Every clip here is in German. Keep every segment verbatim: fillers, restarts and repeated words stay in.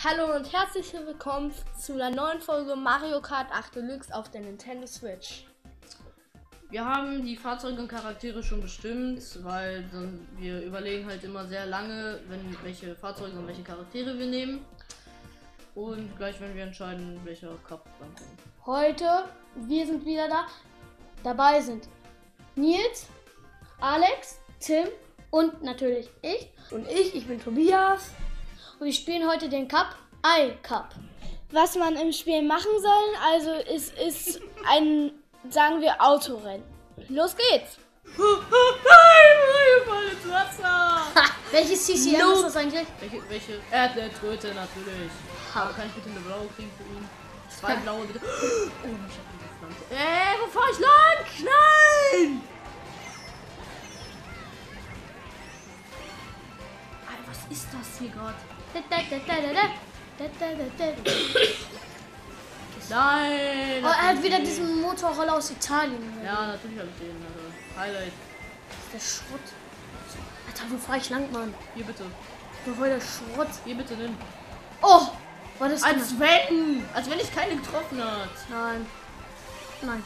Hallo und herzlich willkommen zu einer neuen Folge Mario Kart acht Deluxe auf der Nintendo Switch. Wir haben die Fahrzeuge und Charaktere schon bestimmt, weil dann, wir überlegen halt immer sehr lange, wenn welche Fahrzeuge und welche Charaktere wir nehmen. Und gleich werden wir entscheiden, welcher Cup dann kommt. Heute, wir sind wieder da. Dabei sind Nils, Alex, Tim und natürlich ich. Und ich, ich bin Tobias. Und wir spielen heute den Cup, I-Cup. Was man im Spiel machen soll, also es ist ein, sagen wir, Autorennen. Los geht's! Nein, Mario fällt ins Wasser! Welches C C M No. ist das eigentlich? Welche, welche? Er hat eine Tröte natürlich. Aber kann ich bitte eine blaue kriegen für ihn? Zwei blaue bitte. Oh, ich hab diese Pflanze. Äh, wo fahr ich lang? Nein! Alter, was ist das hier gerade? Nein! Oh, er hat wieder diesen Motorroller aus Italien. Ja, natürlich habe ich den. Also, Highlight. Der Schrott. Alter, wo fahr ich lang, Mann? Hier bitte. Wo voll der Schrott? Hier bitte nimm. Oh! War das Als denn? wenn! Als wenn ich keine getroffen hat. Nein. Nein.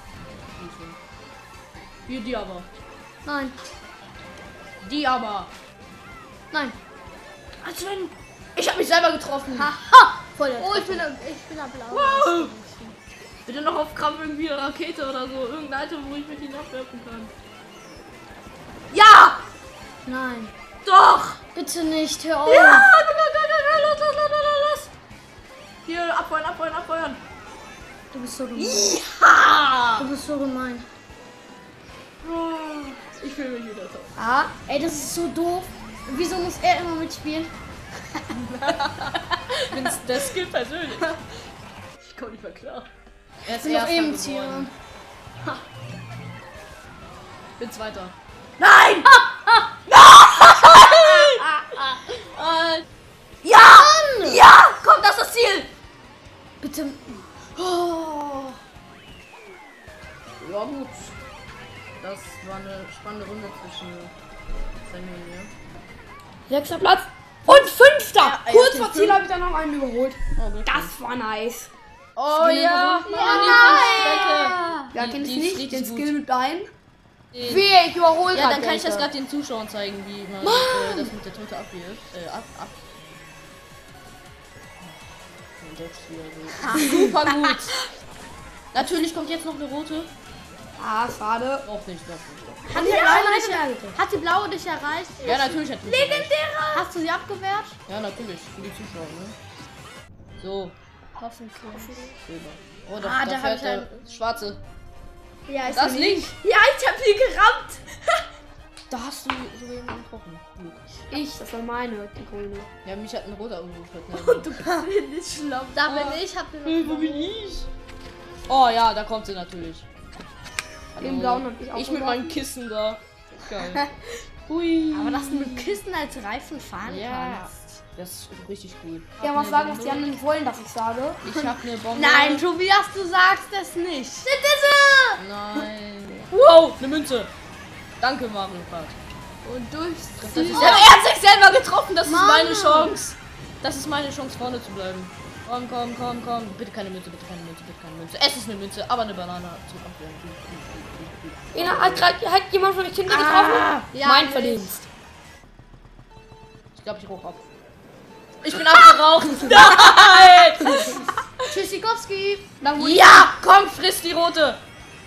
Hier die aber. Nein. Die aber. Nein. Als wenn. Ich habe mich selber getroffen. Haha! Voll der Oh, ich bin, ich bin da blau. Wow. Bitte noch auf Krampf irgendwie eine Rakete oder so. Irgendein Item, wo ich mit ihnen abwerfen kann. Ja! Nein. Doch! Bitte nicht, hör auf. Ja! Los, los, los, los, los, los. Hier, abfeuern, abfeuern, abfeuern. Du bist so gemein. Ja! Du bist so gemein. Ich fühle mich wieder so. Ah, ey, das ist so doof. Wieso muss er immer mitspielen? Bin's der Skill persönlich. Ich komme nicht mehr klar. Er ist bin noch eben erster geworden. Tier. Bin zweiter. Nein! Nein! Ja! Ja! Komm, das ist das Ziel! Bitte. Oh. Ja gut. Das war eine spannende Runde zwischen Sammy und mir. Sechster Platz. Und fünfter! Ja, Kurz ja, vor Ziel habe ich dann noch einen überholt. Oh, wirklich? Das war nice. Oh ja! Ja, ja Die- kenn ich die ist nicht. richtig Den gut. Skill mit ein. Den- Wie, ich überhole Ja, dann kann ich das gerade den Zuschauern zeigen, wie man äh, das mit der Tote abwirft. Äh, ab, ab. Und jetzt wieder so. Ah, super gut. Natürlich kommt jetzt noch eine rote. Ah, schade. Noch nicht, noch nicht. Noch nicht. Hat die, blaue dich erreicht? Hat die blaue dich erreicht? Ja, natürlich hat die. Legendäre! Hast du sie abgewehrt? Ja, natürlich. Für die Zuschauer, ne? So, Hoffentlich. Silber. Oh, da, Ah, da da hab fährt ich der schwarze. Ja, ist Das sie nicht. Ja, ich hab sie gerammt. Da hast du so jemanden getroffen. Gut. Ich, das war meine, die grüne. Ja, mich hat ein roter umgeführt. Ne? Du bist nicht schlimm. Da bin ich, hab den Wo bin ich? Oh ja, da kommt sie natürlich. Hallo. Den blauen hab ich auch Ich mit geworfen. meinen Kissen da. Geil. Hui. Aber dass du mit Kissen als Reifen fahren Ja. kannst. Das ist richtig cool. Ja, was sagen, was die anderen nicht wollen, dass ich sage. Ich hab eine Bombe. Nein, Tobias, du sagst es nicht. Nein. Wow, eine Münze. Danke, Mario Kart. Und durchs Das ist, ja, er hat sich selber getroffen. Das Mann. ist meine Chance. Das ist meine Chance, vorne zu bleiben. Komm, komm, komm, komm. Bitte keine Münze, bitte keine Münze, bitte keine Münze. Es ist eine Münze, aber eine Banane zum Abwehren. Ja, hat gerade hat jemand von euch Kinder getroffen? Ja, mein Verdienst. Ich glaube, ich rauch ab. Ich bin abgeraucht. Nein! Tschüssikowski. Ja, komm, friss die rote.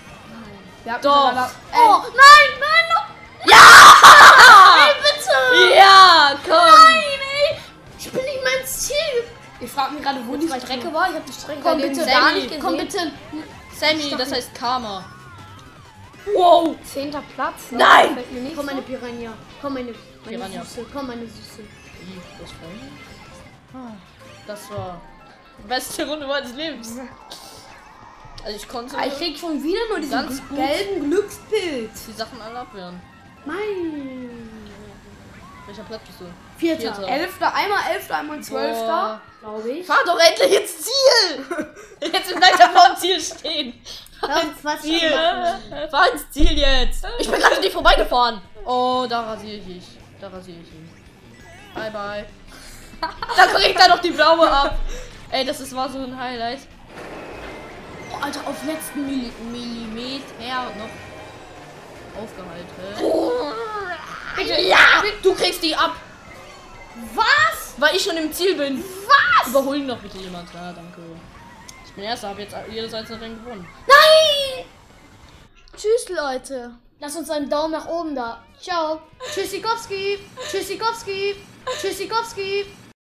Doch. Oh, nein, nein, noch. Ja! Ey, bitte. Ja, komm. Nein, ey. Ich bin nicht mein Ziel. Ich frage mich gerade, wo die Strecke war. Ich habe die Strecke Komm, gerade bitte, eben gar Sammy. nicht gesehen. Komm bitte. Sammy, das heißt Karma. Wow. Zehnter Platz. Nein. Fällt mir nicht Komm, meine Piranha. Komm, meine, meine Piranha. Süße. Komm, meine Süße. Wie, das war Ah, Das war die beste Runde meines Lebens. Also ich konnte Ah, ich krieg schon wieder nur diesen Ganz gut. gelben Glückspilz. die Sachen alle abwehren. Mein. Welcher Platz bist du? Vierter. Vierter. Elfter. Einmal Elfter, einmal Boah. Zwölfter. Glaube ich. Fahr doch endlich ins Ziel! Jetzt im weiter vorm Ziel stehen. Fahr ins was Ziel. Fahr ins Ziel jetzt. Ich bin gerade an dir vorbeigefahren. Oh, da rasiere ich dich. Da rasiere ich ihn. Bye, bye. Da kriegt er doch die blaue ab. Ey, das ist, war so ein Highlight. Oh, Alter, auf letzten Milli Millimeter noch aufgehalten. Bitte, ja! Du kriegst die ab. Was? Weil ich schon im Ziel bin. Was? Überholen doch bitte jemand. Ja, danke. Ich bin erster, habe jetzt jedes einzelne Rennen gewonnen. Nein! Tschüss, Leute. Lasst uns einen Daumen nach oben da. Ciao. Tschüssikowski. Tschüssikowski. Tschüssikowski.